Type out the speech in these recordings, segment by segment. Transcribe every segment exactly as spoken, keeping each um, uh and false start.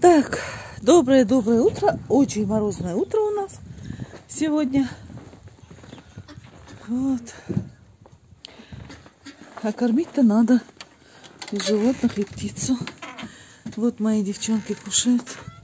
Так, доброе-доброе утро. Очень морозное утро у нас сегодня. Вот. А кормить-то надо и животных, и птицу. Вот мои девчонки кушают.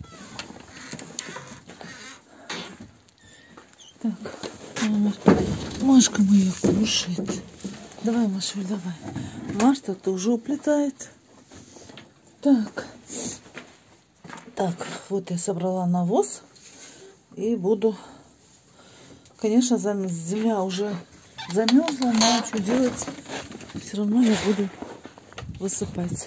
Так, Машка моя кушает. Давай, Машуль, давай. Марта тоже уплетает. Так. Так, вот я собрала навоз. И буду... Конечно, земля уже замерзла, но что делать? Все равно я буду высыпать.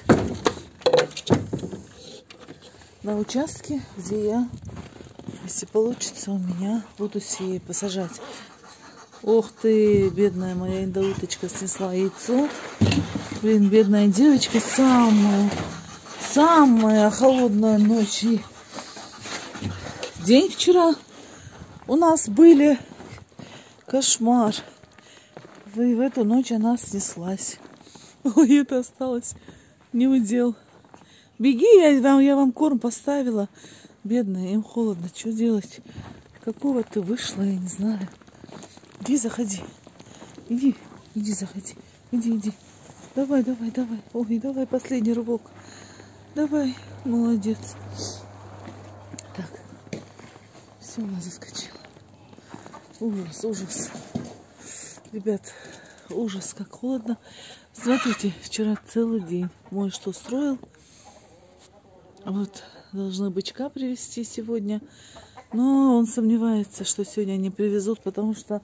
На участке, где я, если получится, у меня буду сеять, посажать. Ох ты, бедная моя индоуточка снесла яйцо. Блин, бедная девочка, самая, самая холодная ночь. И день вчера у нас были. Кошмар. И в эту ночь она снеслась. Ой, это осталось не удел. Беги, я вам, я вам корм поставила. Бедная, им холодно. Что делать? Какого ты вышла, я не знаю. Иди, заходи. Иди, иди, заходи. Иди, иди. Давай, давай, давай. Ой, давай последний рывок. Давай, молодец. Так, все, она заскочила. Ужас, ужас. Ребят, ужас, как холодно. Смотрите, вчера целый день мой что устроил. Вот, должны бычка привезти сегодня. Но он сомневается, что сегодня они привезут, потому что,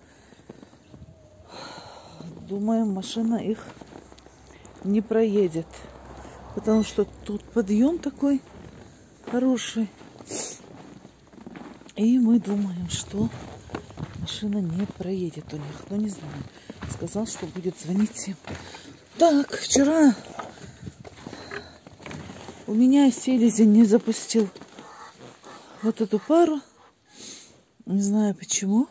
думаю, машина их не проедет. Потому что тут подъем такой хороший. И мы думаем, что машина не проедет у них. Но не знаю. Сказал, что будет звонить всем. Так, вчера у меня селезень не запустил вот эту пару. Не знаю почему.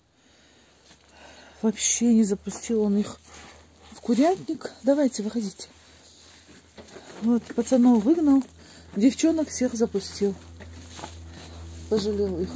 Вообще не запустил он их в курятник. Давайте, выходите. Вот, пацанов выгнал. Девчонок всех запустил. Пожалел их.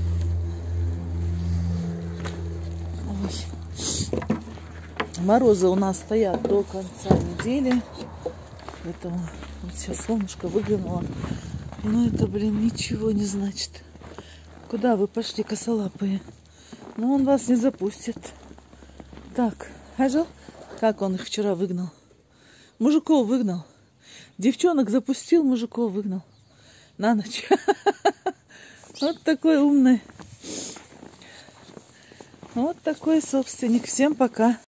Ой. Морозы у нас стоят до конца недели. Поэтому вот сейчас солнышко выглянуло. Но это, блин, ничего не значит. Куда вы пошли, косолапые? Но он вас не запустит. Так, Ажал, как он их вчера выгнал? Мужиков выгнал. Девчонок запустил, мужиков выгнал. На ночь. Вот такой умный. Вот такой собственник. Всем пока.